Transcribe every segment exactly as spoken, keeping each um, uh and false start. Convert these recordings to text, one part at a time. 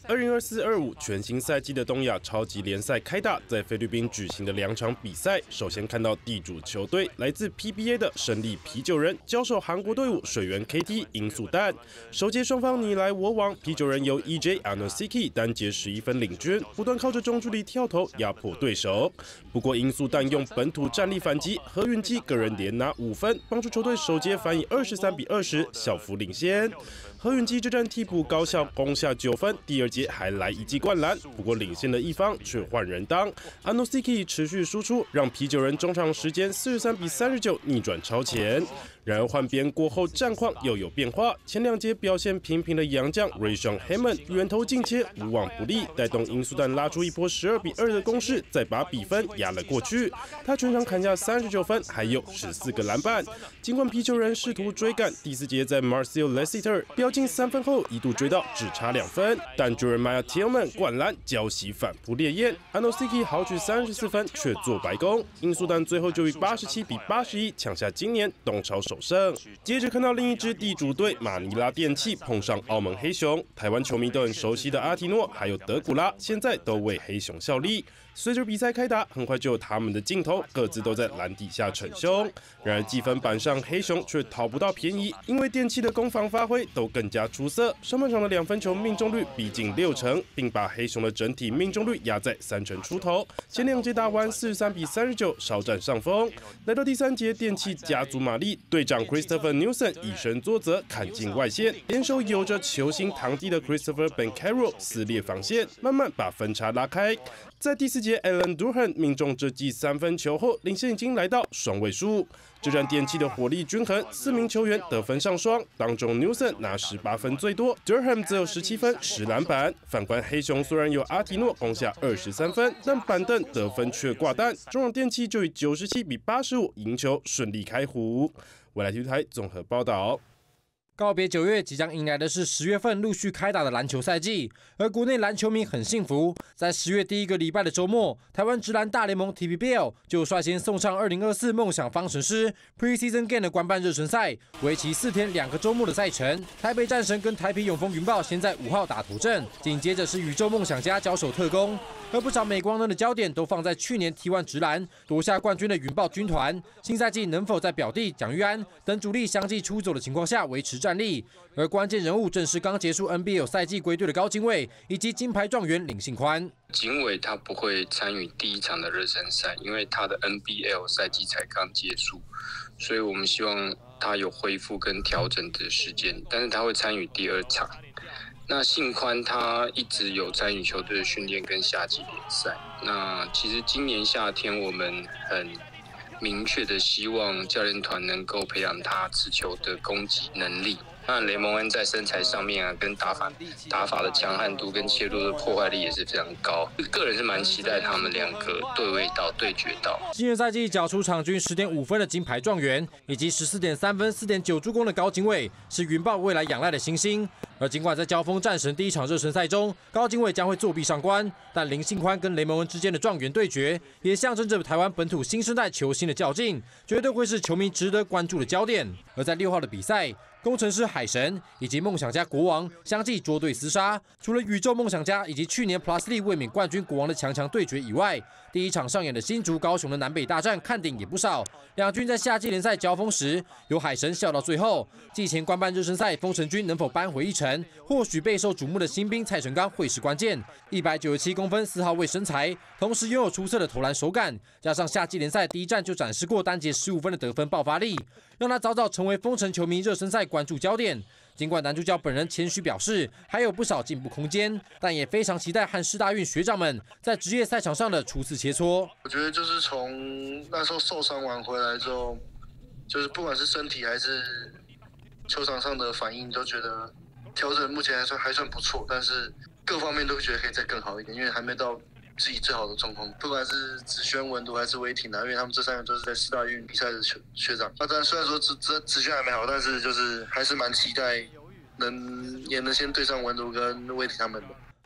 二零二四二五全新赛季的东亚超级联赛开打，在菲律宾举行的两场比赛，首先看到地主球队来自 P B A 的胜利啤酒人交手韩国队伍水源 K T 罂粟蛋。首节双方你来我往，啤酒人由 E J Anosiki 单节十一分领军，不断靠着中距离跳投压迫对手。不过罂粟蛋用本土战力反击，何允基个人连拿五分，帮助球队首节反以二十三比二十小幅领先。何允基这战替补高效攻下九分，第二节还来一记灌篮，不过领先的一方却换人当 Anosiki 持续输出，让啤酒人中场时间四十三比三十九逆转超前。然而换边过后战况又有变化，前两节表现平平的洋将 Rayshawn Hammond 远投近切无往不利，带动罂粟蛋拉出一波十二比二的攻势，再把比分压了过去。他全场砍下三十九分，还有十四个篮板。尽管啤酒人试图追赶，第四节在 Marcel Lessiter 飙进三分后一度追到只差两分，但 Jeremiah Tillman 灌篮浇熄反扑烈焰 ，Anosiki 豪取三十四分却做白工，罂粟蛋最后就以八十七比八十一抢下今年东超首胜。接着看到另一支地主队马尼拉电气碰上澳门黑熊，台湾球迷都很熟悉的阿提诺还有德古拉，现在都为黑熊效力。随着比赛开打，很快就有他们的镜头，各自都在篮底下逞凶。然而计分板上黑熊却讨不到便宜，因为电气的攻防发挥都更加出色。上半场的两分球命中率逼近六成，并把黑熊的整体命中率压在三成出头。前两节打完四十三比三十九，稍占上风。来到第三节，电气加足马力，队长 Christopher Newson 以身作则，砍进外线，联手有着球星堂弟的 Christopher Banchero 撕裂防线，慢慢把分差拉开。在第四节 ，Alan Durhan 命中这记三分球后，领先已经来到双位数。这战电气的火力均衡，四名球员得分上双，当中 Newson 拿十八分最多 ，Durham 则有十七分、十篮板。反观黑熊，虽然有阿提诺攻下二十三分，但板凳得分却挂蛋，中场电气就以九十七比八十五赢球，顺利开胡。未来体育台综合报道。 告别九月，即将迎来的是十月份陆续开打的篮球赛季，而国内篮球迷很幸福，在十月第一个礼拜的周末，台湾职篮大联盟 T P B L 就率先送上二零二四梦想方程式 Preseason Game 的官办热身赛，为期四天两个周末的赛程。台北战神跟台啤永丰云豹先在五号打头阵，紧接着是宇宙梦想家交手特攻。而不少镁光灯的焦点都放在去年 T 一 职篮夺下冠军的云豹军团，新赛季能否在表弟蒋玉安等主力相继出走的情况下维持战力？而关键人物正是刚结束 N B L 赛季归队的高金卫以及金牌状元林信宽。 景伟他不会参与第一场的热身赛，因为他的 N B L 赛季才刚结束，所以我们希望他有恢复跟调整的时间，但是他会参与第二场。那信宽他一直有参与球队的训练跟夏季联赛。那其实今年夏天我们很明确的希望教练团能够培养他持球的攻击能力。那雷蒙恩在身材上面啊，跟打法打法的强悍度跟切入的破坏力也是非常高。个人是蛮期待他们两个对位到对决到。 新人赛季缴出场均十点五分的金牌状元，以及十四点三分、四点九助攻的高金卫，是云豹未来仰赖的新星。而尽管在交锋战神第一场热身赛中，高金卫将会作弊上关，但林信宽跟雷蒙恩之间的状元对决，也象征着台湾本土新生代球星的较劲，绝对会是球迷值得关注的焦点。而在六号的比赛，工程师海神以及梦想家国王相继捉对厮杀，除了宇宙梦想家以及去年 Plus 力卫冕冠军国王的强强对决以外，第一场上演的新竹高雄的南北大战看点也不少。两军在夏季联赛交锋时，由海神笑到最后。季前官办热身赛，丰城军能否扳回一城，或许备受瞩目的新兵蔡成刚会是关键。一百九十七公分四号位身材，同时拥有出色的投篮手感，加上夏季联赛第一战就展示过单节十五分的得分爆发力，让他早早成为丰城球迷热身赛关注焦点。尽管男主角本人谦虚表示还有不少进步空间，但也非常期待和世大运学长们在职业赛场上的初次切磋。 我觉得就是从那时候受伤完回来之后，就是不管是身体还是球场上的反应，都觉得调整目前还算还算不错，但是各方面都觉得可以再更好一点，因为还没到自己最好的状况。不管是子轩、文图还是威霆啊，因为他们这三个都是在世大运比赛的学学长。那当然虽然说子子子轩还没好，但是就是还是蛮期待能也能先对上文图跟威霆他们的。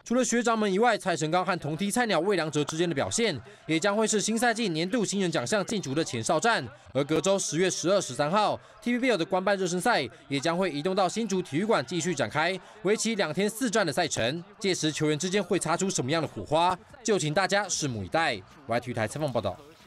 除了学长们以外，蔡成刚和同梯菜鸟魏良哲之间的表现，也将会是新赛季年度新人奖项竞逐的前哨战。而隔周十月十二、十三号 ，T V B L 的官办热身赛也将会移动到新竹体育馆继续展开，为期两天四战的赛程。届时球员之间会擦出什么样的火花，就请大家拭目以待。Y T 体育台采访报道。